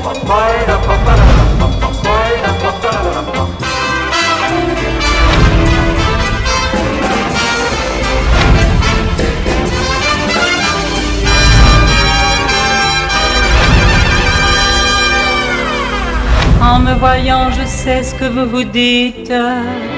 En me voyant, je sais ce que vous vous dites.